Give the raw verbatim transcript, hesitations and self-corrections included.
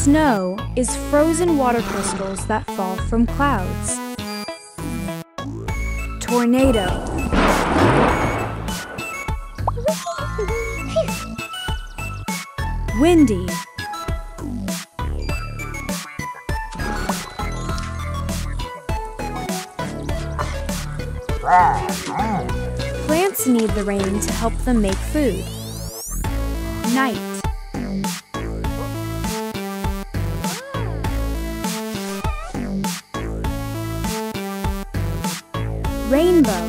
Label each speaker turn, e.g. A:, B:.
A: Snow is frozen water crystals that fall from clouds. Tornado. Windy. Plants need the rain to help them make food. Night. Rainbow.